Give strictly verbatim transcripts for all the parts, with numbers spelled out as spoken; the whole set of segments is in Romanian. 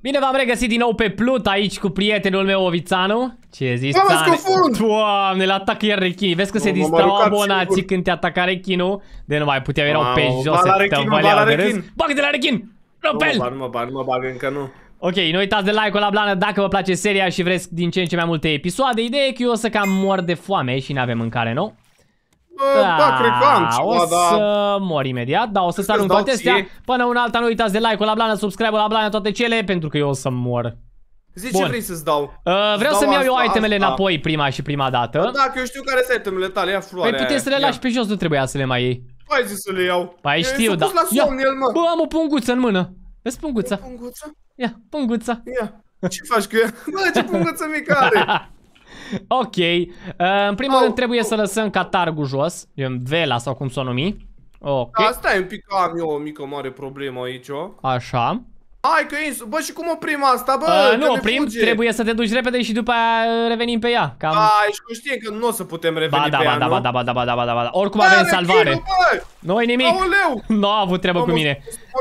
Bine v-am regăsit din nou pe Plut aici cu prietenul meu Ovițanu. Ce zici, Țane? Doamne, l-atacă iar rechinii. Vezi că se distrau abonații când te ataca rechinul. De nu mai puteau, erau pe jos, se tăvăleau de râs. Bagă-te la rechin! Răpel! Nu mă bag, nu mă bag, încă nu. Ok, nu uitați de like-ul la blană dacă vă place seria și vreți din ce în ce mai multe episoade. Ideea e că eu o să cam mor de foame și n-avem mâncare, nu? Bă, da, da, cred că am ceva, o să da. mor imediat, da, o să stau în toate astea. Până una alta nu uitați de like-ul la blană, subscribe-ul la blană, toate cele, pentru că eu o să mor. Zici ce vrei să-ți dau? Uh, vreau să-mi iau eu itemele asta. înapoi prima și prima dată. Bă, da, că eu știu care sunt itemele tale, ia floarea. Păi puteți să le lași pe jos, nu trebuia să le mai iei. Hai zis să le iau. Păi știu, da. La somn, el, mă. Bă, am o punguță în mână. Vezi punguța? Punguță? Ia, punguța. Ia. Ce faci cu ea? Bă, ce punguță mică are. Ok, uh, în primul oh, rând trebuie oh. să lăsăm catargul jos, vela sau cum s-o numi. Ok. Da, stai un pic, am eu o mică mare problemă aici. Așa. Hai că insu, bă, și cum oprim asta, bă? Uh, nu oprim, fuge. Trebuie să te duci repede și după aia revenim pe ea. Cam... Da, ești conștient că nu o să putem reveni ba, da, pe ba, ea, da, nu? ba, da, ba, da, ba, da, ba, da, ba, da. Oricum bă, avem salvare. Nu-i nimic. Aoleu. Nu a avut treabă cu mine.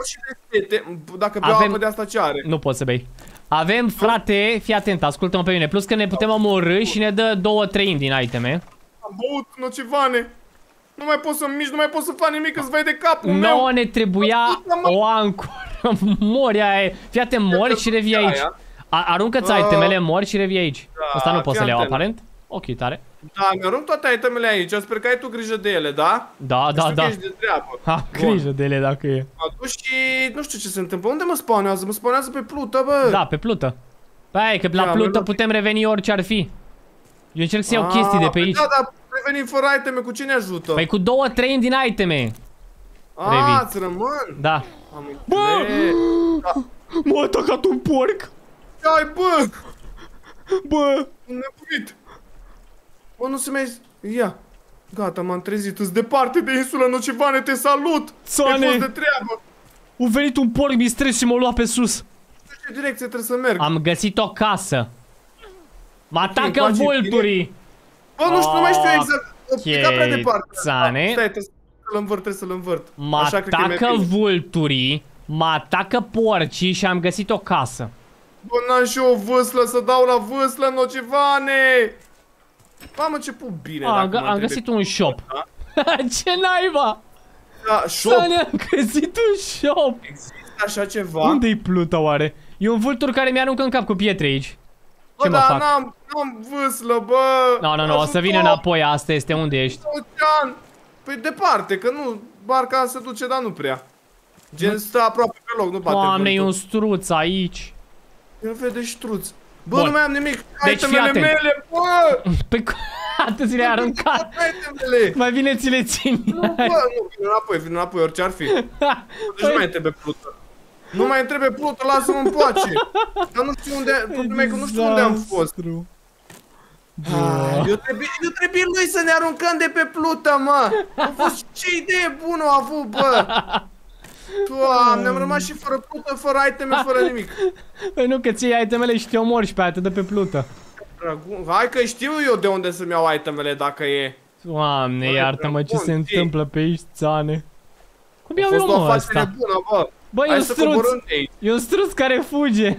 Dacă beau apă de asta ce are? Nu poți să bei. Avem, frate, fii atent, ascultă-mă pe mine. Plus că ne putem omorî și ne dă două treimi din iteme. Am băut nocivane. Nu mai pot să mici, nu mai pot să fac nimic, îți vai de capul meu. Nouă ne trebuia o ancoră. Mori aia. Fii atent, mori și revii aici. Aruncă-ți itemele, mori și revii aici. Asta nu poți să le iau, aparent. Ok, tare. Da, mi-arunc toate itemele aici, sper că ai tu grijă de ele, da? Da, da, da. Ești de treabă. Ha, grijă de ele dacă e. Atunci și nu știu ce se întâmplă. Unde mă spawnează? Mă spawnează pe Plută, bă. Da, pe Plută. Păi, că la Plută putem reveni orice ar fi. Eu încerc să iau chestii de pe aici. Da, dar revenim fără iteme, cu ce ne ajută? Păi cu două treimi din iteme. Aaa, îți rămân? Da. Bă! M-a atacat un porc. Ai, bă! Bă! Un nebunit. Bă, nu se mai... Ia. Gata, m-am trezit. Îți departe de insula Nocivane, te salut! Țane! Ai fost de treabă. A venit un porc mistreț și m-a luat pe sus. Nu știu ce direcție trebuie să merg. Am găsit o casă. Mă atacă vulturii. Bă, nu știu, nu mai știu exact. Pica prea departe. Țane. Stai, trebuie să-l învârt, trebuie să-l învârt. Mă atacă vulturii, mă atacă porcii și am găsit o casă. Bă, n-am și o vâslă să dau la vâslă, Nocivane! Am început bine. A, am, am găsit un shop. Da? Ce naiba? Da, shop? Să ne-am găsit un shop. Există așa ceva? Unde-i Pluta oare? E un vultur care mi-aruncă în cap cu pietre aici. Bă, dar n-am vâslă, bă! Nu, nu, nu, o să vină înapoi, asta este, unde ești? Ocean! Păi departe, că nu, barca se duce, dar nu prea. Gen stă aproape pe loc, nu bate. Doamne, e un struț aici. Nu vede struț. Bă, nu mai am nimic. Deci fii atent. Mele, bă! Păi atât ți le-ai aruncat. Mai bine ți le țin. Nu, bă, nu, vin înapoi, vin înapoi, orice ar fi. Deci nu mai trebuie Plută. Nu mai trebuie Plută, lasă-mă în pace. Dar nu știu unde, problema e că nu știu unde am fost. Eu trebuie, eu trebuie lui să ne aruncăm de pe Plută, mă. A fost ce idee bună a avut, bă. Doamne, am rămas și fără Plută, fără iteme, fără nimic. Păi nu, că ți iei itemele și te omori și pe aia te dă pe Plută. Hai că știu eu de unde să-mi iau itemele dacă e. Doamne, iartă-mă ce se întâmplă pe aici, Țane. Cum iau eu, mă, ăsta? Bă, e un struț, e un struț care fuge.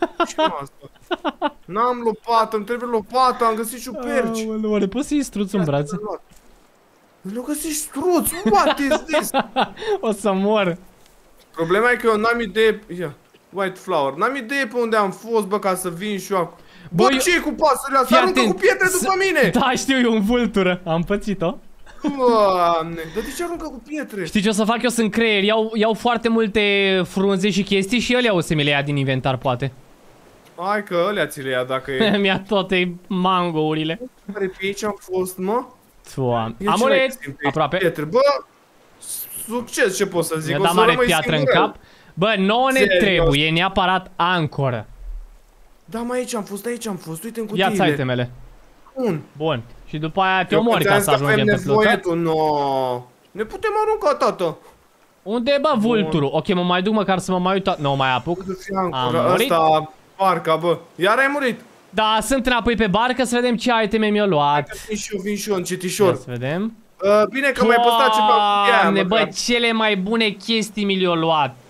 N-am lopată, îmi trebuie lopată, am găsit ciuperci. Aoleu, oare poți să iei struțul în brațe? Nu găsit struț, what is this? O să mor. Problema e că eu n-am idee, ia, white flower, n-am idee pe unde am fost, bă, ca să vin și eu acum. Bă, ce-i cu pasările astea? Aruncă cu pietre după mine! Da, știu, e un vultură, am pățit-o. Doamne, dar de ce aruncă cu pietre? Știi ce o să fac eu? Sunt creier, iau, iau foarte multe frunze și chestii și ele o să mi le ia din inventar, poate. Hai că ălea ți le ia dacă e. Mi-a toate mangourile. Care pe aici am fost, mă? Doamne. Am murit, aproape. Pietre. Bă, succes, ce pot să zic? Mi-a dat mare piatră în cap. Bă, nouă ne trebuie neapărat ancoră. Da, mă, aici am fost, aici am fost, uite în cutiile. Ia-ți itemele. Bun. Bun. Și după aia te omori ca să ajungem pe Plută. No. Ne putem arunca, tată. Unde e, bă, vulturul? Ok, mă mai duc măcar să mă mai uit. Nu mai apuc. Am murit. Asta, barca, bă. Iar ai murit. Da, sunt înapoi pe barcă să vedem ce iteme mi-a luat. Vin și eu, vin și eu, încetișor. Să vedem. Bine că mai păstrat ceva cu ea. Bă, cele mai bune chestii mi le-au luat.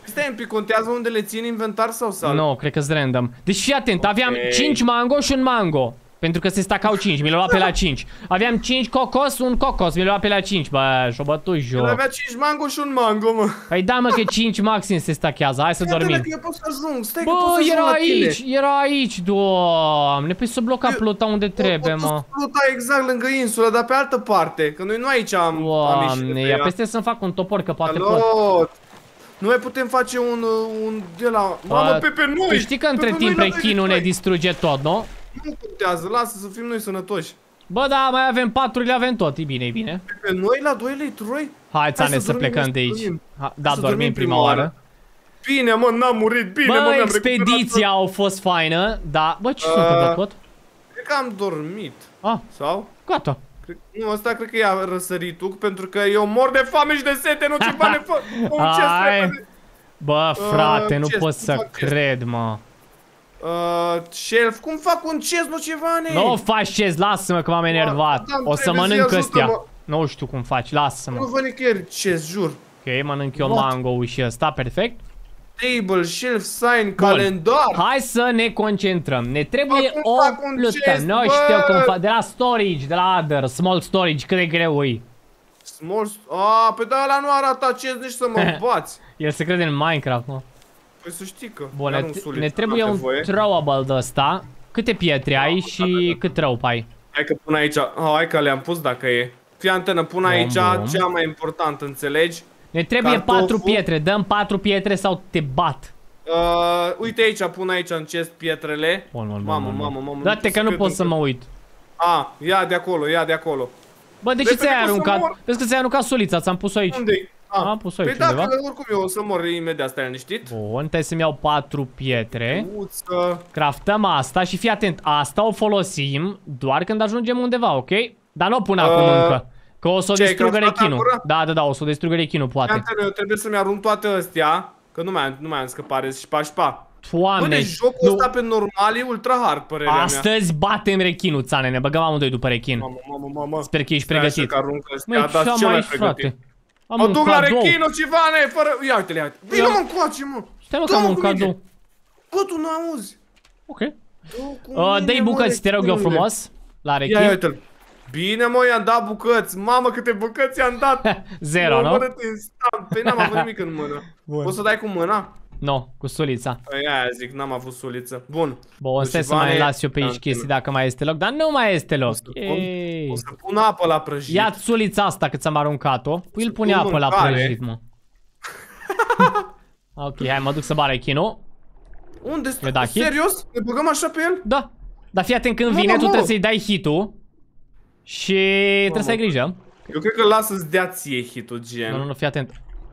Stai un pic, contează unde le țin inventar sau sal? Nu, no, cred că-s random. Deci fii atent, aveam cinci mango și un mango. Pentru că se stacau cinci, mi l-au luat pe la cinci. Aveam cinci cocos, un cocos, mi l-au luat pe la cinci. Bă, și-o bătut joc. El avea cinci mango și un mango, mă. Păi da, mă, că cinci maxim se stachează. Hai să dormim. Că eu pot să ajung. Stai, bă, că pot să era ajung aici, la era aici, doamne. Păi să bloca eu, pluta unde trebuie, mă. Pluta exact lângă insulă, dar pe altă parte. Că noi nu aici am, doamne, am ieșit de ia peste să-mi fac un topor, că poate Alo. pot. Nu mai putem face un, un de la... Mamă, pe pe noi! Tu știi că între timp rechinul ne distruge tot, nu? Nu contează, lasă să fim noi sănătoși. Bă, da, mai avem patru, le avem tot, e bine, e bine. Pe, pe noi la doi lei troi? Hai, Țane, să, să plecăm de aici. Ha, da, dormim prima oară. Bine, mă, n-am murit, bine, bă, mă, expediția a fost faină, da. Bă, ce s-a întâmplat tot? Cred că am dormit. Ah, sau? Gata. Cred, nu, asta cred că i-a răsărit tu, pentru că eu mor de foame și de sete, nu ceva ne fă. Hai. Bă, frate, uh, nu pot să cred, mă. Uh, shelf, cum fac un chest, nu ceva, ne? Nu faci chest, lasă-mă că m-am enervat. Da, o să mănânc ăstea. Nu știu cum faci, lasă-mă. Nu vă nicăieri chest, jur. Ok, mănânc eu mango-ul și ăsta, perfect. Table, shelf, sign, calendar. Hai să ne concentrăm. Ne trebuie o plută. Nu știu cum fac. De la storage, de la other, small storage, cât de greu e. Small... Aaa, pe da, ăla nu arată chest nici să mă bați. El se crede în Minecraft, mă. Păi să știi că... Bun, ne, ne trebuie un throwable de ăsta. Câte pietre ai și cât rope ai? Hai că pun aici, oh, hai că le-am pus dacă e. Fii antenă, pun aici cea mai importantă, înțelegi? Ne trebuie patru pietre, dăm patru pietre sau te bat. Uh, uite aici, pun aici în chest pietrele. Bun, bun, mamă, bun, mamă, mamă. Dă-te că nu pot să mă uit. A, ia de acolo, ia de acolo. Bă, de ce ți-ai aruncat? Vezi că ți-ai aruncat sulița, ți-am pus-o aici. Unde-i? Ah, am pus-o aici păi undeva. Păi da, oricum eu o să mor imediat, stai liniștit. Bun, trebuie să-mi iau patru pietre. Uță. Craftăm asta și fii atent, asta o folosim doar când ajungem undeva, ok? Dar nu o pun acum uh, încă. Că o să o distrugă rechinul. Da, da, da, o să o distrugă rechinul, poate. Antene, eu trebuie să-mi arunc toate astea, că nu mai am, nu mai am scăpare, șpa, șpa. Doamne, bă, deci jocul ăsta pe normal e ultra hard, părerea mea. Astăzi batem rechinul, Țane, ne băgăm amândoi după rechin. Mamă, mamă, mamă. Sper că ești pregătit. Măi, ce mai frate? Am mă duc la rechinul, Civane, fără... Ia uite-le, ia uite. Vino mă încoace, mă. Stai mă că am un cadou. Bă, tu nu auzi. Ok. Dă-i bucăți, te rog eu frumos. La rechin. Ia uite-l. Bine, mă, i-am dat bucăți. Mamă, câte bucăți i-am dat. Zero, nu? Păi n-am avut nimic în mână. Poți să dai cu mâna? Nu, cu sulița. Păi aia zic, n-am avut suliță. Bun. Bun, stai să mai las eu pe aici chestii dacă mai este loc. Dar nu mai este loc. O să pun apă la prăjit. Ia sulița asta cât ți-am aruncat-o. Păi îl pune apă la prăjit, mă. Ok, hai, mă duc să bar rechinul. Unde stai? Serios? Ne băgăm așa pe el? Da. Dar fii atent, când vine, tu trebuie să-i dai hit-ul. Și trebuie să ai grijă. Eu cred că lasă să-ți dea ție hit-ul, gen. Nu, nu, nu, fii atent.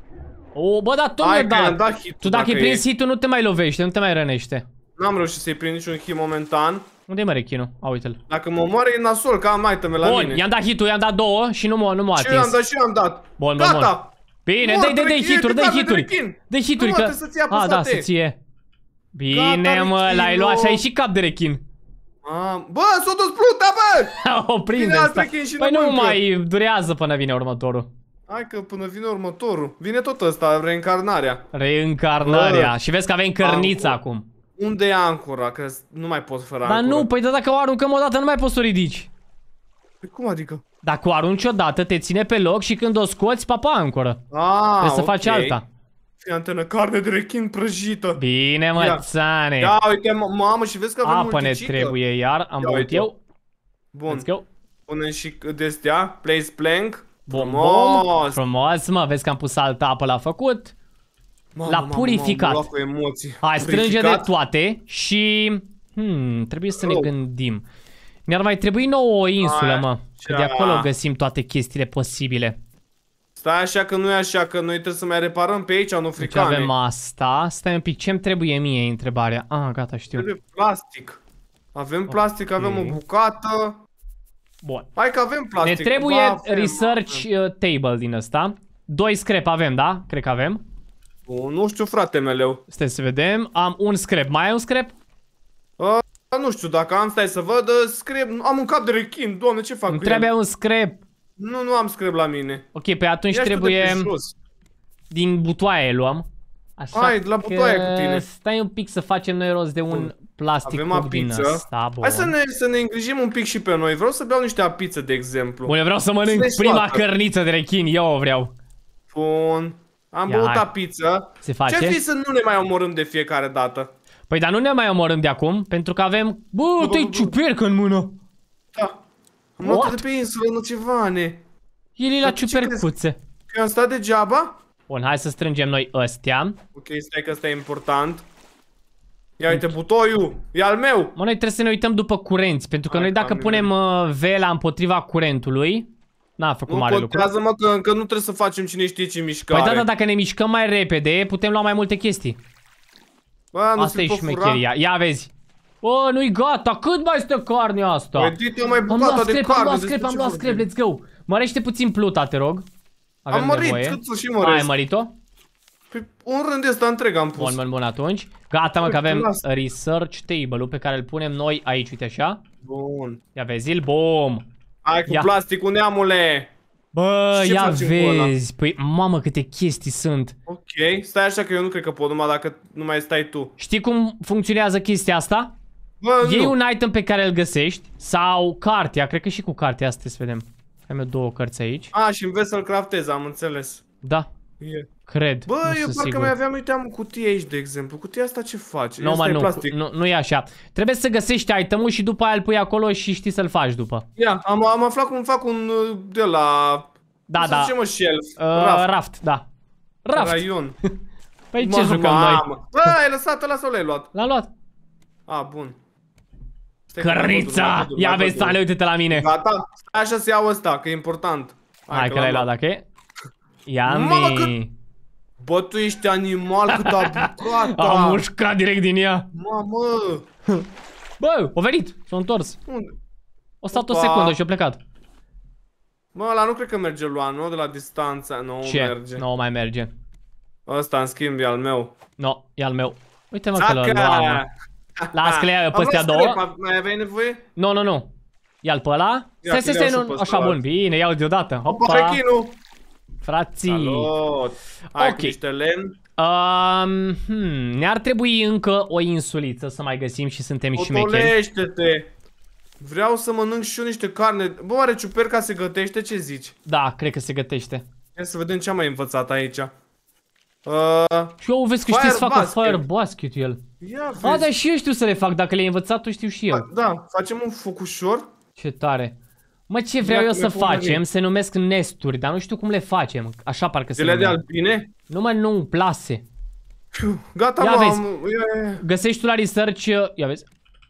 O, bă, dar tu mi-ai dat. Tu dacă-i prins hit-ul nu te mai lovește, nu te mai rănește. N-am reușit să-i prind niciun hit momentan. Unde-i mă rechinul? A, uite-l. Dacă mă moare e nasol, că am item la mine. Bun, i-am dat hit-ul, i-am dat două și nu m-a atins. Și eu am dat și eu am dat. Bun, bun, bun. Bine, dă-i, dă-i hit-uri, dă-i hit-uri. Dă-i hit-uri că... A, da, să-ți iei. Bine, mă, l-ai luat și ai și cap de rechin. Bă, s-a dus pluta, bă! O prinde asta. Păi nu mai durează până vine următorul. Hai că până vine următorul. Vine tot ăsta, reîncarnarea. Reîncarnarea. Și vezi că avem cărnița acum. Unde e ancora? Că nu mai pot fără ancora. Dar nu, păi da, dacă o aruncăm odată nu mai poți să o ridici. Păi cum adică? Dacă o arunci odată, te ține pe loc și când o scoți, papa ancoră. Ah, trebuie să faci alta. Fii antenă, carne de rechin prăjită. Bine, mă, Țane. Ia uite, mamă, și vezi că avem apă ne trebuie, iar am băut eu. Bun. Punem și de-astea, place plank. Bun, frumos. Frumos, mă, vezi că am pus altă apă la făcut. La purificat. Hai, strânge de toate și... Hmm, trebuie să ne gândim. Ne-ar mai trebui nouă o insulă, mă. Că de acolo găsim toate chestiile posibile. Stai așa că nu e așa, că noi trebuie să mai reparăm pe aici, nu fricane. Deci avem asta. Stai un pic, ce-mi trebuie mie, e întrebarea. Ah, gata, știu. Trebuie plastic. Avem plastic, avem o bucată. Bun. Hai că avem plastic. Ne trebuie research table din ăsta. Doi scrap avem, da? Cred că avem. Bun, nu știu, frate meleu. Stai să vedem. Am un scrap. Mai ai un scrap? Uh, nu știu, dacă am, stai să văd. Scrap. Am un cap de rechin, doamne, ce fac? Nu trebuie un scrap. Nu, nu am scrap la mine. Ok, pe atunci trebuie din butoaie luăm. Așa Hai, la butoaie cu tine. Stai un pic să facem noi rost de un Bun. plastic Avem din ăsta. Hai să ne, să ne îngrijim un pic și pe noi. Vreau să beau niște apiță, de exemplu. Bun, eu vreau să mănânc prima soată. cărniță de rechin, eu o vreau. Bun. Am Ia, băut hai. apiță. Se face? Ce fi să nu ne mai omorâm de fiecare dată? Păi dar nu ne mai omorâm de acum, pentru că avem... Bă, te-ai ciupercă în mână. Da. Am luat de pe insulă, nu ceva, ne. El e la ciupercuțe. Că am stat degeaba? Bun, hai să strângem noi ăstea. Ok, stai că ăsta e important. Ia uite, butoiul, e al meu. Mă, noi trebuie să ne uităm după curenți, pentru că hai, noi dacă punem uh, vela împotriva curentului, n-a făcut nu mare lucru. Nu contează, mă, că, că nu trebuie să facem cine știe ce mișcare. Păi da, da, dacă ne mișcăm mai repede, putem lua mai multe chestii. Bă, nu asta e șmecheria, ia vezi. Bă, nu-i gata, cât mai stă carnea asta? Păi, dite, mai bucata de carne. Am luat screp, am luat screp, let's go. Mărește puțin pluta, te rog. Avem am mărit, nevoie. Cât să și măresc. Ai mărit-o? Păi un rând ăsta întreg am pus. Bun, bun, bun, atunci. Gata, mă, că avem research table-ul pe care îl punem noi aici, uite așa. Bun. Ia vezi-l, bum. Hai cu ia. plasticul, neamule. Bă, ia vezi. Păi, mamă, câte chestii sunt. Ok, stai așa că eu nu cred că pot, numai dacă nu mai stai tu. Știi cum funcționează chestia asta? Bă, Iei nu. un item pe care îl găsești sau cartea, cred că și cu cartea asta să vedem. Am eu două cărți aici. A, și înveți să-l craftezi, am înțeles. Da. Yeah. Cred. Bă, eu parcă sigur. mai aveam, uite, am o cutie aici, de exemplu. Cutia asta ce face? No, man, nu, nu, nu e așa. Trebuie să găsești itemul și după aia îl pui acolo și știi să-l faci după. Ia, am, am aflat cum fac un de la... Da, da. Ce mă, shelf? Uh, raft. raft, da. Raft. Raion. Păi ce jucăm noi? Bă, ai lăsat ăla sau l-ai luat? L-am luat. A, bun. Cărnița! Ia vezi, Sale, uite-te la mine. Gata, stai așa să iau ăsta, că e important. Hai, Hai că, că l-ai luat, dacă e. Ia-mi. Bă, tu ești animal cât a bucat. Am mușcat direct din ea. Mamă. Bă, o venit, s-a întors. Unde? O stat o secundă și a plecat. Bă, ăla nu cred că merge lua, nu? De la distanță, nu Ce? merge. Nu mai merge. Ăsta, în schimb, e al meu. No, e al meu. Uite, mă, că l-a luat. Las că le-ai pe astea două. Mai aveai nevoie? Nu, nu, nu. Ia-l pe ăla. Stai, stai, stai, nu. Așa, bun, bine, iau deodată. Hopa. Frații. Salut. Hai cu niște lemn. Um, hmm, ne-ar trebui încă o insuliță să mai găsim și suntem șmecheri. Potolește-te. Vreau să mănânc și eu niște carne. Bă, oare ciuperca se gătește? Ce zici? Da, cred că se gătește. Hai să vedem ce am mai învățat aici. Uh, și eu vezi că știi să facă fire basket el. Ia vezi. A, dar și eu știu să le fac, dacă le-ai învățat tu știu și eu. Da, da, facem un foc ușor. Ce tare. Mă, ce vreau Ia eu să facem, se numesc nesturi, dar nu știu cum le facem. Așa parcă se numește. De albine? Nu, mă, nu, plase. Piu, gata, ia mă, vezi. Am... Ia... Găsești tu la research, ia vezi.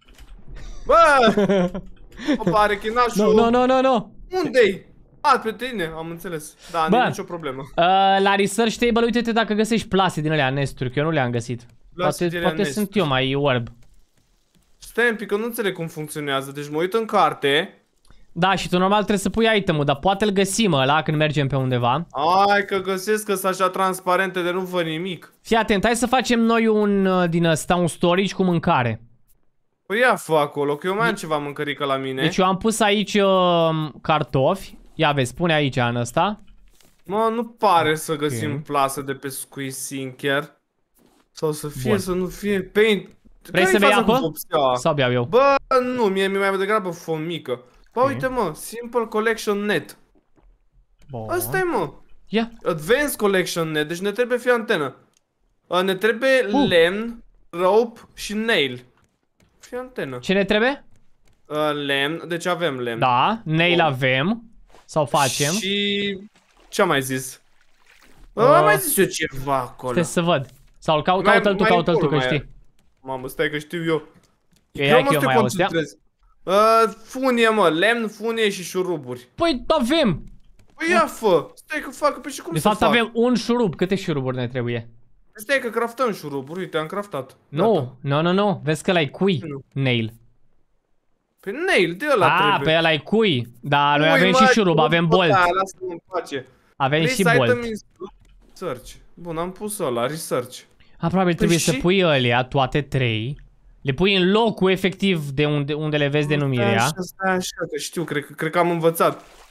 Bă! Opa, rechinașul. Nu, nu, nu, nu. Unde-i? A, pe tine, am înțeles. Da, nu e nicio problemă. Uh, la research table, uite-te dacă găsești plase din alea nesturi, că eu nu le-am găsit. Plase poate poate sunt eu mai orb. Stai un pic, că nu înțeleg cum funcționează. Deci mă uit în carte. Da, și tu normal trebuie să pui item-ul, dar poate îl găsim ăla când mergem pe undeva. Hai că găsesc că sunt așa transparente de nu văd nimic. Fii atent, hai să facem noi un din ăsta, un storage cu mâncare. Păi ia fă acolo, că eu mai am ceva mâncărică la mine. Deci eu am pus aici uh, cartofi. Ia vezi, pune aici în ăsta. Mă, nu pare să găsim okay. plasă de pescuit sincher. Sau să fie, Bun. să nu fie paint. Vrei să bei apă? Sau beau eu? Bă, nu, mie mi-e mai degrabă fomică. Bă, okay. uite mă, Simple Collection Net. Asta e mă. Ia. Advanced Collection Net, deci ne trebuie fie antenă. Ne trebuie uh. lemn, rope și nail. Fie antenă. Ce ne trebuie? Uh, lemn, deci avem lemn. Da, nail oh. avem. Sau facem. Și... ce-am mai zis? Uh. Am mai zis eu ceva acolo. Stai să văd. Sau caut, caută-l tu, caută-l tu, că știi. Mamă, stai că știu eu. Eu ia că eu mai auzea. Uh, funie, mă, lemn, funie și șuruburi. Păi avem. Păi ia fă. Stai că fac, pe și cum De să fapt fac? avem un șurub, câte șuruburi ne trebuie? Stai că craftăm șuruburi, uite, am craftat. Nu, nu, nu, nu, vezi că ăla-i cui, nail. Pe nail, de ăla A, trebuie. pe ăla-i cui, da, noi avem și șurub, avem bolt. Lasă-mă în pace. Avem și bolt. Research. Bun, am pus ăla, research. A, probabil trebuie să pui ălea, toate trei. Le pui în locul efectiv de unde, unde le vezi denumirea. Stai așa, stai așa, că știu, cred, cred că am învățat.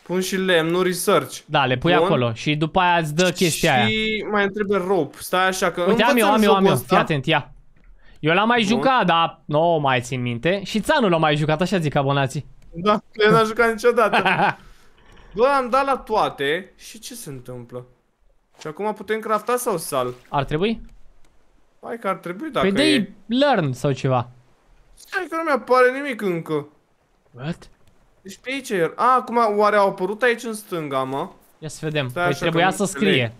Pun și lemnul, research. Da, le pui Bun. acolo și după aia îți dă chestia aia. Și mai trebuie rope. Stai așa că... Uite, am eu, am eu, am eu. Fii atent, ia. Eu l-am mai Bun. jucat, dar nu o mai țin minte. Și Țanu l-a mai jucat, așa zic abonații. Da, eu n-am jucat niciodată. Bă, am dat la toate și ce se întâmplă? Și acum putem crafta sau sal? Ar trebui? Hai că ar trebui dacă păi e... learn sau ceva. Stai că nu mi-apare nimic încă. What? Deci pe aici e... A, acum oare au apărut aici în stânga, mă? Ia să vedem. Păi trebuia să scrie.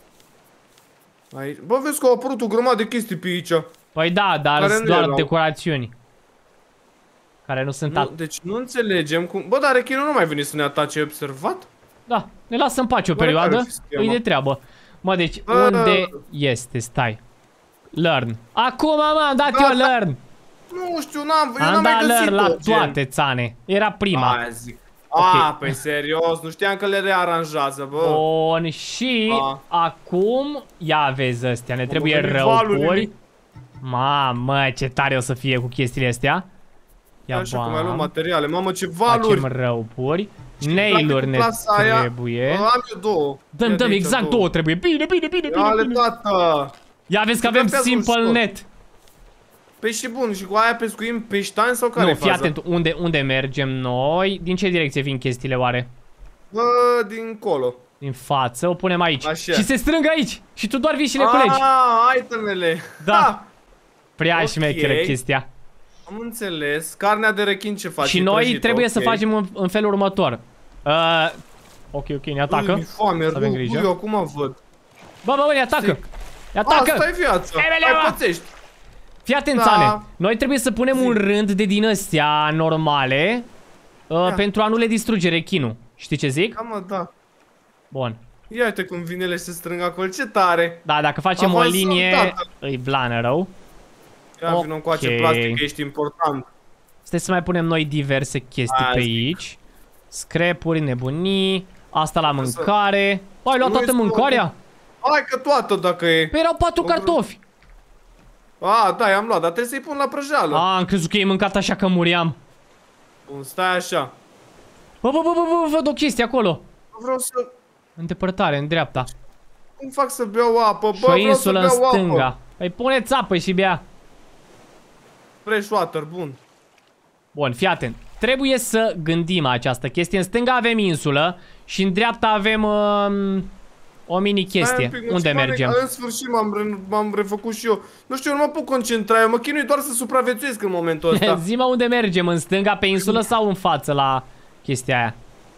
Aici. Bă, vezi că au apărut o grămadă de chestii pe aici. Păi da, dar sunt doar erau. decorațiuni. Care nu sunt... Nu, deci nu înțelegem cum... Bă, dar rechinul nu mai veni să ne atace, ai observat? Da, ne lasă în pace o Bă, perioadă. Îi de treabă. Mă, deci Bă, unde este? Stai. Learn. Acum, mă, am dat da, eu learn. Nu știu, n-am, eu am n-am mai găsit learn la toate, Țane. Era prima. Aia zic. Okay. A, păi serios, nu știam că le rearanjează, bă. Bun, și A. acum, ia vezi astea, ne mă trebuie răupuri. Mamă, ce tare o să fie cu chestiile astea. Ia așa cum ai luat materiale, mamă ce valuri. Facem răupuri. Nail-uri ne trebuie. Aia, am eu două. Dăm, dăm, exact două. două trebuie. Bine, bine, bine, bine. Ale, tată. Ia vezi că avem simple net. Păi și bun, și cu aia pescuim peștani sau care-i faza? Nu, fii atent, unde, unde mergem noi? Din ce direcție vin chestiile oare? Bă, dincolo. Din față, o punem aici. Așa. Și se strâng aici. Și tu doar vii și le culegi. Aaa, itemele. Da. Prea okay. șmecheră chestia. Am înțeles. Carnea de rechin ce faci? Și noi prăjit, trebuie okay. să facem în, în felul următor. Uh, ok, ok, ne atacă. Mi-e foame, să avem grijă. Eu acum văd. Bă, bă, bă, ne atacă. Ne atacă. Asta e viața. Mai pățești. Fii atent, da. Țane. Noi trebuie să punem Zi. un rând de din astea normale uh, da. pentru a nu le distruge rechinul. Știi ce zic? Da, mă, da. Bun. Ia uite cum vinele se strâng acolo, ce tare. Da, dacă facem Am o linie, îi blană rău. Ia okay. vină încoace plastic, ești important. Stai să mai punem noi diverse chestii Azi. pe aici. Scrap-uri, nebunii. Asta la mâncare. Bă, ai luat nu toată mâncarea? Hai că toată dacă e. Păi erau patru cartofi. A, da, i-am luat, dar trebuie să-i pun la prăjeală. A, am crezut că ei mâncat așa că muriam. Bun, stai așa. Bă, bă, bă, bă, bă, văd o chestie acolo. Vreau să... În depărtare, în dreapta. Cum fac să beau apă? Bă, și o insulă în stânga. Apă. Păi puneți apă și bea. Fresh water, bun. Bun, fii atent. Trebuie să gândim această chestie. În stânga avem insulă și în dreapta avem um, o mini chestie. Pic, unde mergem? În sfârșit m-am refăcut și eu. Nu știu, eu nu mă pot concentra. Eu mă chinui doar să supraviețuiesc în momentul ăsta. Zi-mă unde mergem, în stânga, pe insulă sau în față la chestia aia?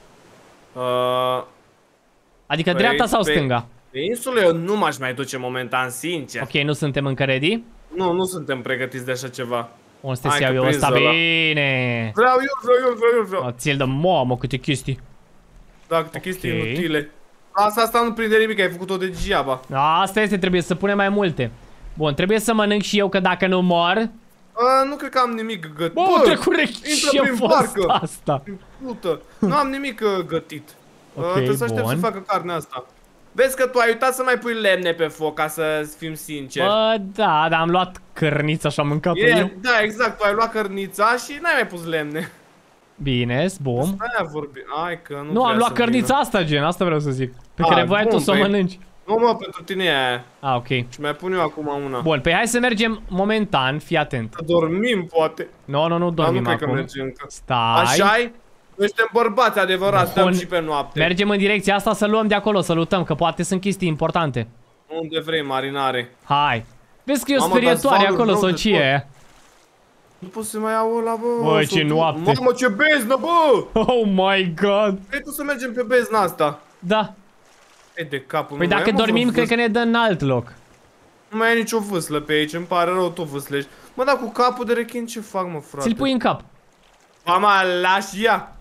Uh, adică pe, dreapta sau pe, stânga? Pe insulă eu nu m-aș mai duce momentan, sincer. Ok, nu suntem încă ready? Nu, nu suntem pregătiți de așa ceva. O să te iau eu ăsta, bine. Vreau eu, vreau eu, vreau eu, vreau. Ți-l dă, mamă, câte chestii. Da, câte okay. chestii inutile. Asta, asta nu prinde nimic, ai făcut-o degeaba. Asta este, trebuie să punem mai multe. Bun, trebuie să mănânc și eu, că dacă nu mor... A, nu cred că am nimic gătit. Bă, Bă trecut ce a fost barcă. asta? Pută. Nu am nimic gătit. Okay, trebuie să aștept să facă carnea asta. Vezi că tu ai uitat să mai pui lemne pe foc, ca să fim sinceri. Bă, da, dar am luat cărnița și am mâncat-o yeah, eu. Da, exact, tu ai luat cărnița și n-ai mai pus lemne. Bine, bum. Stai vorbi. Ai că nu Nu, am luat cărnița vină. asta, gen, asta vreau să zic. Pe A, care voiai tu să o mănânci. Nu, mă, pentru tine e aia. A, ok. Și mai pun eu acum una. Bun, păi hai să mergem momentan, fii atent. Să dormim, poate. Nu, nu, nu dormim nu acum. Că mergem încă. Stai. Așa-i? Noi suntem bărbați adevărați, stăm și pe noapte. Mergem în direcția asta să luăm de acolo, să lutăm, că poate sunt chestii importante. Unde vrei, marinare. Hai. Vezi că e o sperietoare acolo, sau ce e? Nu pot să mai iau ăla, bă. Bă, ce noapte. Mamă, ce beznă, bă! Oh my god. Vrei tu să mergem pe bezna asta? Da. E de capul. Păi dacă dormim, cred că ne dă în alt loc. Nu mai ai nicio vâslă pe aici, îmi pare rău, tu vâslești. Mă, dar cu capul de rechin ce fac, mă, frate? Ți-l pui în cap. Mama, lași ea.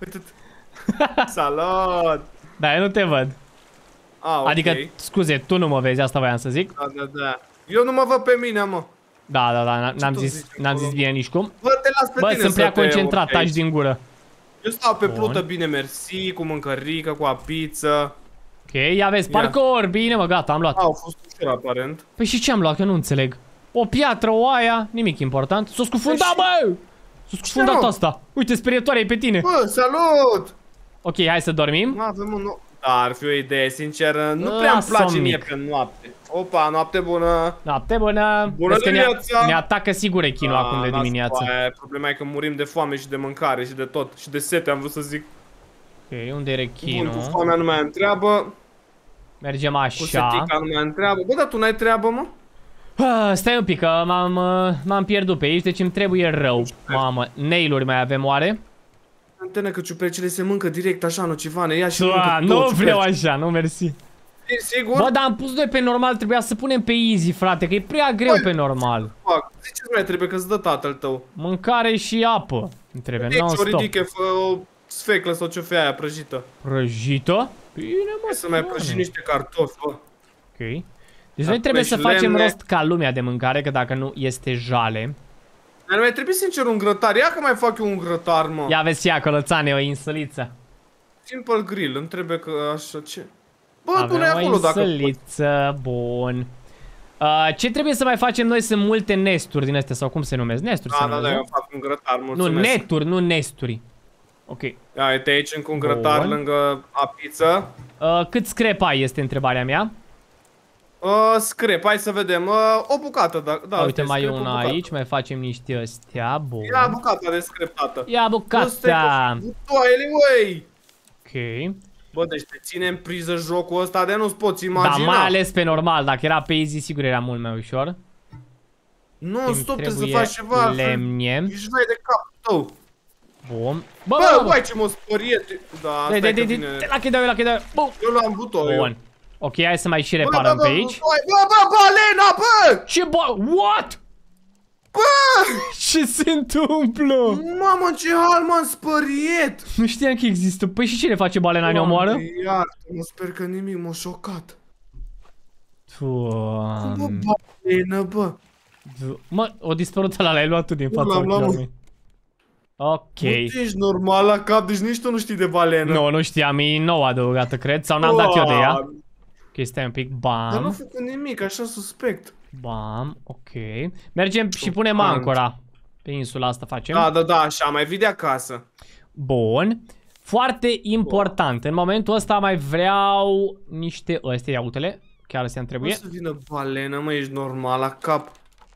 Salut. Da, eu nu te văd. Ah, okay. Adică, scuze, tu nu mă vezi, asta voiam să zic. Da, da, da. Eu nu mă văd pe mine, mă. Da, da, da, n-am zis, n-am zis bine nici cum. Bă, te las pe Bă, tine sunt prea concentrat, taci din gură. Eu stau pe plută bine, mersi, cu mâncărică, cu apiță. Ok, ia vezi, parkour, bine mă, gata, am luat. Au fost ușor, aparent. Păi și ce am luat, că nu înțeleg. O piatră, o aia, nimic important. S-o scufundat, bă! S-o scufundat asta. Uite, sperietoarea e pe tine. Bă, salut! Ok, hai să dormim. Nu avem un... Da, ar fi o idee, sincer. Nu prea îmi place mie pe noapte. Opa, noapte bună. Noapte bună. Bună dimineața. Ne atacă sigur echinul acum de dimineață. Problema e că murim de foame și de mâncare și de tot. Și de sete, am vrut să zic. Ok, unde e rechinul? Bun, cu foamea nu mai am treabă. Mergem așa. Cu setica nu mai am treabă. Bă, dar tu n-ai treabă, mă? Ah, stai un pic, că m-am pierdut pe aici, deci îmi trebuie rău. Mamă, nail-uri mai avem oare? Antene că ciupercile se mănâncă direct așa, nocivane, ia și Doa, mănâncă nu tot, vreau așa, nu mersi. E sigur? Bă, dar am pus doi pe normal, trebuia să punem pe easy, frate, că e prea greu Băi, pe normal. Fac, ziceți mai trebuie că îți dă tatăl tău. Mâncare și apă. Îmi trebuie, deci non-stop. o ridiche, fă o sfeclă sau ce fie aia prăjită. Prăjită? Bine, mă, să mai prăji niște cartofi, bă. Ok. Deci noi trebuie să facem rost ca lumea de mâncare, că dacă nu este jale. Dar mai trebuie sincer un grătar, ia că mai fac eu un grătar, mă. Ia vezi ea acolo, țane, o insuliță. Simple grill, îmi trebuie că așa ce... Bă, avem pune acolo dacă o insuliță, bun. Uh, ce trebuie să mai facem noi? Sunt multe nesturi din astea, sau cum se numesc? Nesturi da, se da, da, eu fac un grătar, mulțumesc. Nu, neturi, nu nesturi. Ok. Ia, uite aici încă un grătar bun. Lângă apiță. Uh, cât screp ai, este întrebarea mea. Uh, screp, hai să vedem. Uh, o bucată, da. da uite, mai e una aici, mai facem niște astea, bun. Ia bucata de screp, tată. Ia bucata. Butoaiele, uei. Ok. Bă, deci te ține în priză jocul ăsta de nu-ți poți imagina. Da, mai ales pe normal, dacă era pe easy, sigur era mult mai ușor. Nu, stop, trebuie să faci ceva. Lemne. Ești vai de capul tău. Bun. Bă, bă, băi, ce mă spărie. Da, stai că vine. La chidau, la chidau. Eu l-am butoiul. Bun. Ok, hai să mai și reparăm pe aici. Bă, bă, balena, bă! Ce bă? What? Bă! Ce se întâmplă? Mamă, ce hal m-am spăriet! Nu știam că există. Păi și ce ne face balena, ne omoară? Iartă-mă, sper că nimic, m-a șocat. Doamne. Bă, balenă, bă. Mă, o dispărut ăla, l-ai luat tu din fața ochiului. Ok. Nu ești normal la cap, deci nici tu nu știi de balenă. Nu, nu știam, e nou adăugată, cred, sau n-am dat eu de ea. Ok, stai un pic, bam. Dar nu a făcut nimic, așa suspect. Bam, ok. Mergem și punem ancora. Pe insula asta facem. Da, da, da, așa, mai vii de acasă. Bun. Foarte important, Bun. În momentul ăsta mai vreau niște ăstea, ia uite-le. Chiar astea îmi trebuie. Nu să vină balenă, mă, ești normal la cap.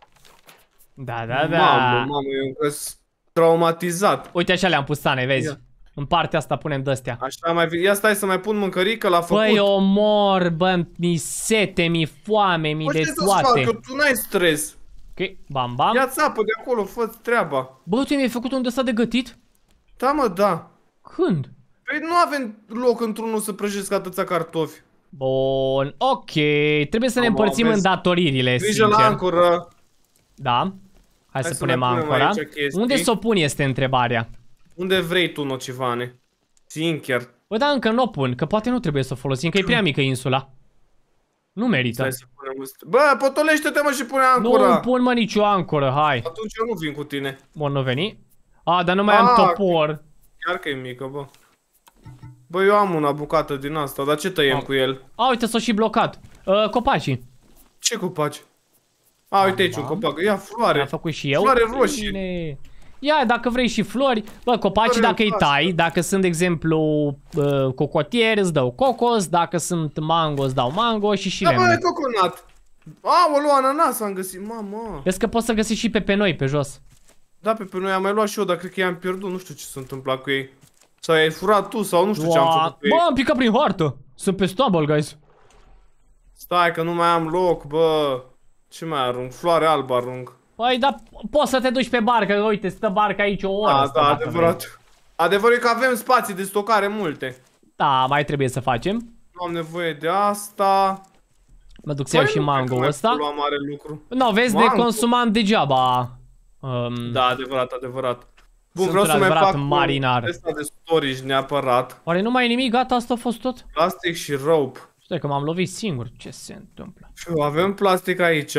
Da, da, da. Mamă, mamă, eu încă traumatizat. Uite așa le-am pus, Sane, vezi? Ia. În partea asta punem de-astea. Așa mai vi... Ia stai să mai pun mâncărică la făcut. Băi, omor, bă, mi sete, mi foame, mi de toate. Bă, tu n-ai stres. Ok, bam, bam. Ia-ți apă de acolo, fă-ți treaba. Bă, tu mi-ai făcut un ăsta de gătit? Da, mă, da. Când? Păi nu avem loc într-unul să prăjesc atâția cartofi. Bun, ok. Trebuie să ne împărțim în datoririle, grijă la ancoră. Da. Hai, Hai să, să punem ancora. Unde să o pun este întrebarea. Unde vrei tu, nocivane? Sincer. Bă, dar încă nu o pun, că poate nu trebuie să o folosim, că e prea mică insula. Nu merită. Să Bă, potolește-te, mă, și pune ancora. Nu pun, mă, nicio ancoră, hai. Atunci eu nu vin cu tine. Bun, nu veni. A, dar nu mai A, am topor. Chiar că e mică, bă. Bă, eu am una bucată din asta, dar ce tăiem A. cu el? A, uite, s-o și blocat. Uh, copacii. Ce copaci? A, uite aici un copac. Ia, floare. Am făcut și eu. Floare roșie. Bine. Ia, dacă vrei și flori. Bă, copacii dacă îi tai, dacă sunt, de exemplu, uh, cocotieri, îți dau cocos. Dacă sunt mango, îți dau mango și și da, lemne. Da, bă, e coconat. Aoleu, ananas am găsit, mamă. Vezi că poți să găsești și pe pe noi, pe jos. Da, pe pe noi am mai luat și eu, dar cred că i-am pierdut. Nu știu ce s-a întâmplat cu ei. Sau ai furat tu, sau nu știu ce am făcut cu ei. Bă, am picat prin hartă. Sunt pe stumble, guys. Stai că nu mai am loc, bă. Ce mai arunc? Floare albă arunc. Păi, dar poți să te duci pe barcă, că uite, stă barca aici o oră. Da, da, adevărat. Adevărul e că avem spații de stocare multe. Da, mai trebuie să facem. Nu am nevoie de asta. Mă duc să iau și mango-ul ăsta. Mare lucru. Nu, vezi, mango. Ne consumam degeaba. Um, da, adevărat, adevărat. Bun, vreau să mai fac marinar. Ăsta de storage neapărat. Oare nu mai e nimic? Gata, asta a fost tot? Plastic și rope. Stai că m-am lovit singur. Ce se întâmplă? Avem plastic aici.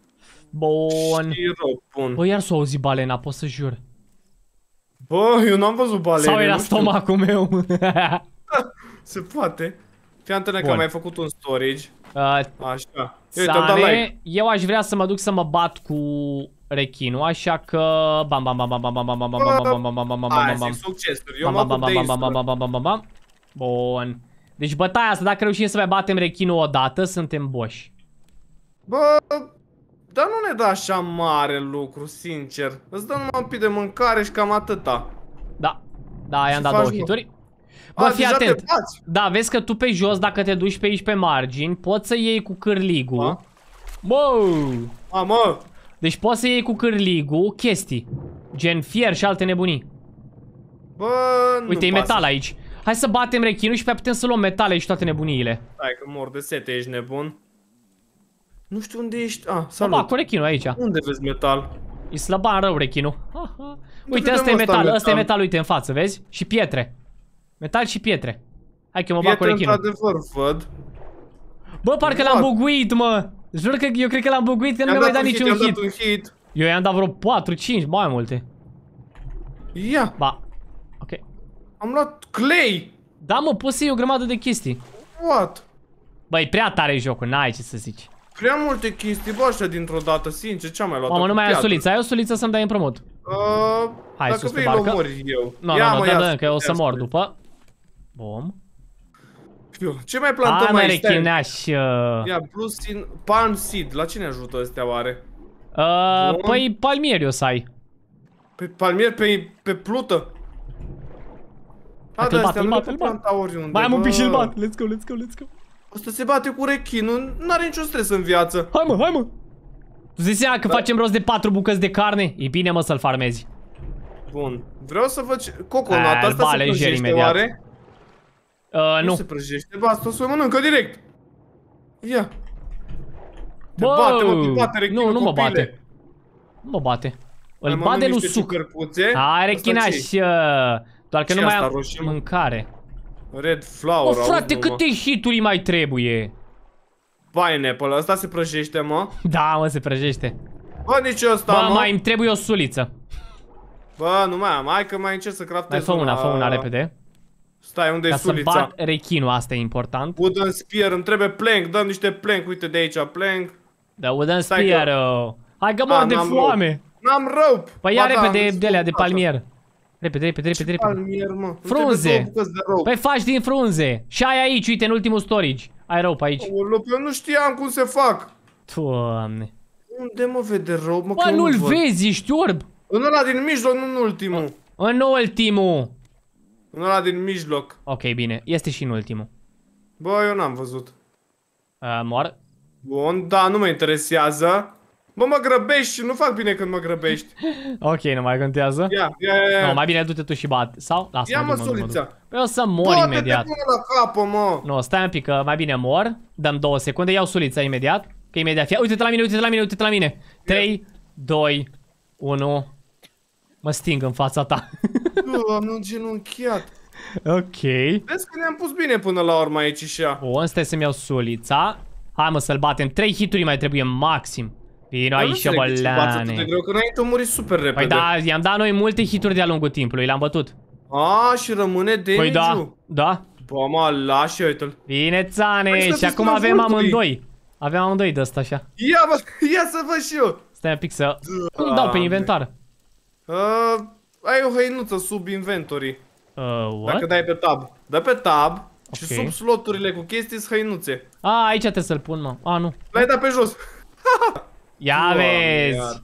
Bun. Și rope, bun. Bă, iar s-o auzi balena, pot să jur. Bă, eu n-am văzut balene. Sau era stomacul meu. Se poate. Fii antene că am mai făcut un storage. Uh, Așa. Sane, eu aș vrea să mă duc să mă bat cu rechinul, așa că bam bam bam bam bam bam bam bam bam bam bam bam bam bam bam bam succesuri. Eu mă ocup de insula. Bun. Deci bătaia asta, dacă reușim să mai batem rechinul odată, suntem boși. Bă, dar nu ne dă așa mare lucru, sincer. Îți dă numai un pic de mâncare și cam atâta. Da, da, i-am dat două hituri. Bă, A, fii atent. Da, vezi că tu pe jos, dacă te duci pe aici pe margini, poți să iei cu cârligul. Bă! A, mă! Deci poți să iei cu cârligul chestii. Gen fier și alte nebunii. Bă, uite, e metal aici. Hai să batem rechinul și pe putem să luăm metale și toate nebuniile. Hai că mor de sete, ești nebun. Nu știu unde ești. Ah, salut. Ba, cu rechinul aici. Unde vezi metal? E slăban rău rechinul. Ha, ha. Uite, ăsta e metal, metal, ăsta e metal, uite în față, vezi? Și pietre. Metal și pietre. Hai că mă bag cu rechinul. Într-adevăr, văd. Bă, parcă l-am buguit, mă. Jur că eu cred că l-am buguit, că nu mi-a mai dat niciun hit. Un hit. Eu i-am dat vreo patru, cinci, mai multe. Ia. Ba. Ok. Am luat clay. Da, mă, poți să iei o grămadă de chestii. What? Bă, e prea tare jocul, n-ai ce să zici. Prea multe chestii, bă, așa dintr-o dată, sincer, ce-am mai luat? Mamă, nu mai ai o suliță, ai o suliță să-mi dai împrumut. Uh, Hai, dacă sus pe vrei, barcă. l-omori eu. Nu, nu, nu, dă-mi, că eu o să mor după. Bum. Ce mai plantăm mai aici? Rechineaș. Ia, plus in palm seed. La cine ajută ăstea oare? Uh, păi palmieri o să ai. Pe palmieri, pe, pe plută? A, da, astea nu pot planta oriunde. Mai am un pic și-l bat. Let's go, let's go, let's go. Asta se bate cu rechinul, n-are niciun stres în viață. Hai mă, hai mă. Tu zici seama că facem rost de patru bucăți de carne? E bine, mă, să-l farmezi. Bun. Vreau să văd ce... Coconut, asta se prăjește oare? Uh, nu. Nu se prăjește, ba, asta o să o mănâncă direct. Ia. Te bă, bate, mă, te bate rechinul, nu, nu mă copile. bate. Nu mă bate. Îl bate, nu suc. Hai, rechinaș, doar că nu mai am mâncare. Red flower. Bă, frate, câte hituri mai trebuie? Pineapple, ăsta se prăjește, mă? Da, mă, se prăjește. Bă, nici ăsta, bă, mă. mai îmi trebuie o suliță. Bă, nu mai am, hai că mai încerc să craftez una. Mai fă una, fă una repede. Stai, unde e sulița? Ca să bat rechinul, asta e important. Wooden spear, îmi trebuie plank, dăm niște plank, uite de aici, plank. Da, wooden spear, hai că mor de foame. N-am rope. Păi ia repede de alea, de palmier. Repede, repede, repede, repede. Palmier, mă. Frunze. Păi faci din frunze. Și ai aici, uite, în ultimul storage. Ai rope aici. Eu nu știam cum se fac. Doamne. Unde mă vede rope, mă? Bă, nu-l vezi, ești orb. În ăla din mijloc, nu în ultimul. În ultimul. În ăla din mijloc. Ok, bine. Este și în ultimul. Bă, eu n-am văzut. Uh, mor. Bun, da, nu mă interesează. Bă, mă grăbești, nu fac bine când mă grăbești. Ok, nu mai contează. Ia, ia, ia, ia. No, mai bine du-te tu și bat. Sau? Lasă, ia mă, mă, sulița. Păi o să mor bă, imediat. Bă, la capă, mă. Nu, stai un pic, că mai bine mor. Dăm două secunde, iau sulița imediat. Că imediat fie. Uite-te la mine, uite-te la mine, uite-te la mine. trei, doi, unu. Mă sting în fața ta. Bă, am îngenunchiat. Ok. Vezi că ne-am pus bine până la urmă aici și ea. Bun, stai să-mi iau sulița. Hai mă să-l batem. trei hituri mai trebuie maxim. Vino aici, bălane. De greu, că înainte muri super repede. Păi da, i-am dat noi multe hituri de-a lungul timpului, l-am bătut. A, și rămâne damage-ul. Păi da, da. Bă, mă, lași, uite-l. Bine, țane, și acum avem amândoi. Avem amândoi de ăsta așa. Ia, bă, ia să văd și eu. Stai un pic să... Cum dau pe inventar? Uh, ai o hăinuță sub inventory. Uh, what? Dacă dai pe tab. Dă pe tab și sub sloturile cu chestii sunt hăinuțe. A, aici trebuie să-l pun, mă. A, nu. L-ai dat pe jos. Ia vezi.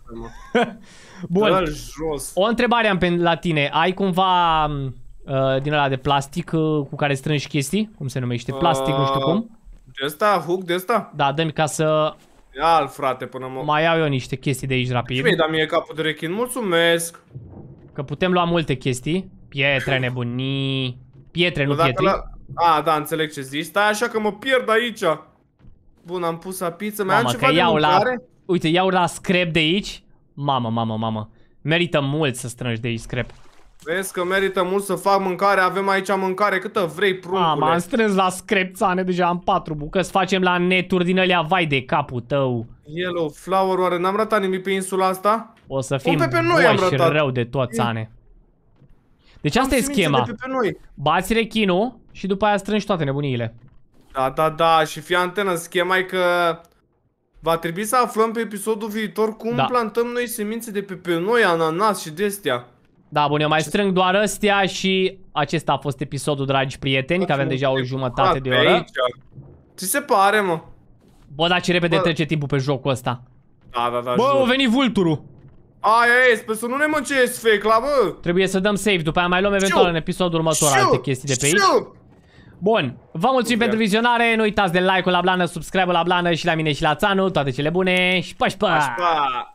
Bun. Jos. O întrebare am pe la tine. Ai cumva uh, din ăla de plastic uh, cu care strângi chestii? Cum se numește? Plastic, uh, nu știu cum. De ăsta? Hook de ăsta? Da, dă-mi ca să... Ia-l, frate, până mă... Mai iau eu niște chestii de aici rapid. Și mi-ai dat mie capul de rechin, mulțumesc. Că putem lua multe chestii. Pietre, nebunii. Pietre, nu pietri. La... A, da, înțeleg ce zici. Stai așa că mă pierd aici. Bun, am pus la pizza. Mai am ceva de mâncare? La... Uite, iau la scrap de aici. Mamă, mamă, mamă. Merită mult să strângi de aici scrap. Vezi că merită mult să fac mâncare. Avem aici mâncare câtă vrei, pruncule. Am, am strâns la scrap, țane, deja am patru bucăți. Facem la neturi din alea, vai de capul tău. Yellow flower, oare n-am ratat nimic pe insula asta? O să fim boși rău de tot, țane. Deci asta e schema. De pe noi. Bați rechinul și după aia strângi toate nebuniile. Da, da, da, și fii antenă, schema e că va trebui să aflăm pe episodul viitor cum da. plantăm noi semințe de pe pe noi, ananas și de-astea. Da, bun, eu mai strâng doar astea și acesta a fost episodul, dragi prieteni, că avem deja o jumătate de oră. Ce se pare, mă? Bă, dar ce repede trece timpul pe jocul ăsta. Da, da, da. Bă, a venit vulturul. Aia e, sper să nu ne mâncesc fecla, bă. Trebuie să dăm save, după aia mai luăm eventual în episodul următor alte chestii de pe aici. Bun, vă mulțumim pentru vizionare, nu uitați de like-ul la blană, subscribe-ul la blană și la mine și la Țanu, toate cele bune și pași, pa!